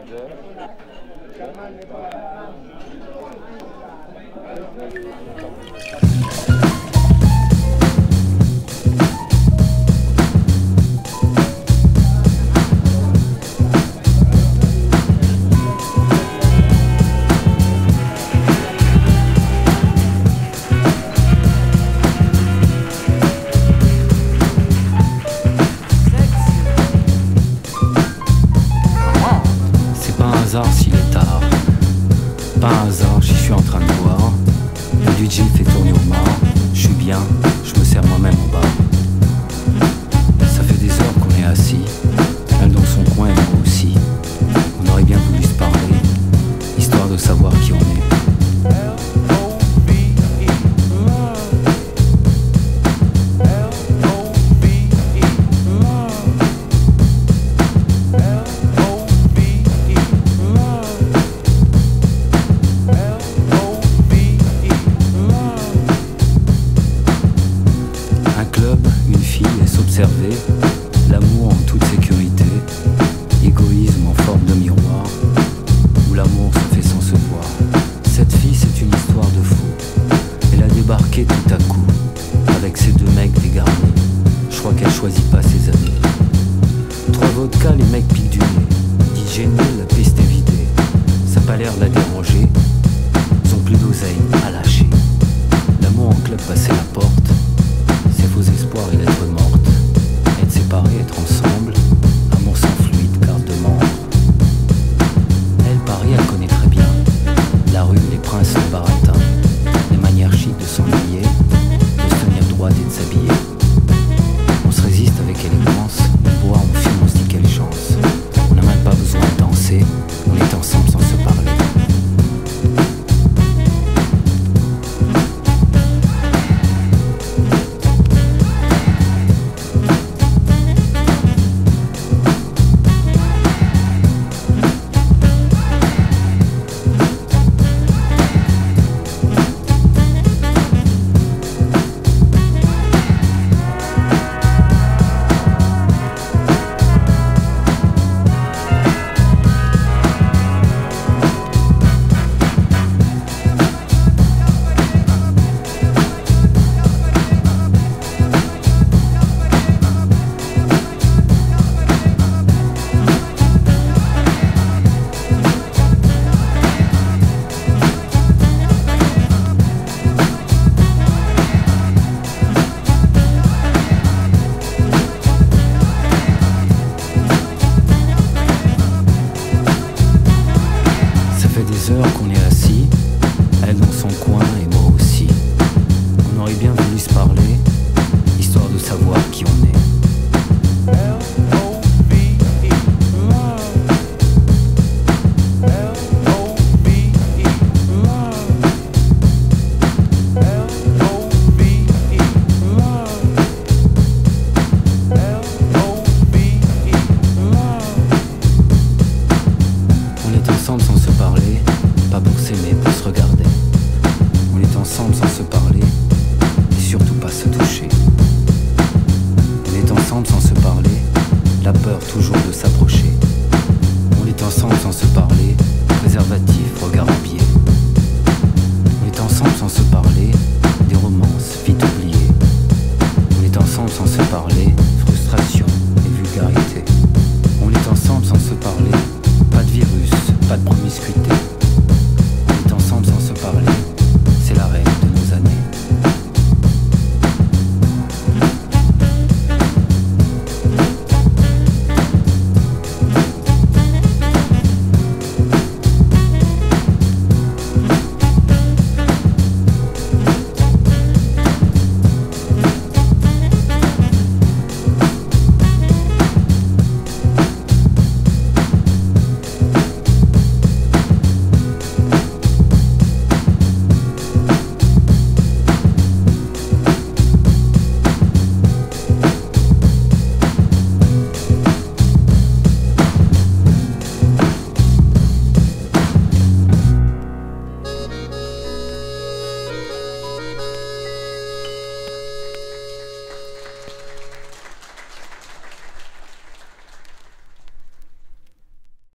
S'il est tard, pas un hasard, j'y suis en train de boire. Le DJ fait tourner au mar. Je suis bien, je me sers moi-même au bar. Ça fait des heures qu'on est assis, elle dans son coin et moi aussi. On aurait bien voulu se parler, histoire de savoir qui on est. S'observer, l'amour en toute sécurité, égoïsme en forme de miroir, où l'amour se fait sans se voir. Cette fille, c'est une histoire de fou. Elle a débarqué tout à coup, avec ses deux mecs dégarnis. Je crois qu'elle choisit pas ses amis. 3 vodkas, les mecs piquent du nez. Dit génial, la piste est vidée. Ça a pas l'air de la déranger. Ils ont plus d'oseille à lâcher. L'amour en club passait la porte. Ses faux espoirs et l'être morte. Être séparés, être ensemble. Amour sans fluide, carte de membre. Elle, Paris, elle connaît très bien. La rue, les princes, les baratins. Les manières chics de s'ennuyer. De se tenir droit et de s'habiller. On se résiste avec élégance. On boit, on filme, on se dit quelle chance. On n'a même pas besoin de danser. On est ensemble sans se parler. Qu'on est assis, elle dans son coin et moi aussi. On aurait bien voulu se parler, histoire de savoir qui on est. On est ensemble sans se parler. Pas pour s'aimer, pour se regarder. On est ensemble sans se parler et surtout pas se toucher. On est ensemble sans se parler, la peur toujours de s'approcher. On est ensemble sans se parler, préservatif, regard en biais. On est ensemble sans se parler,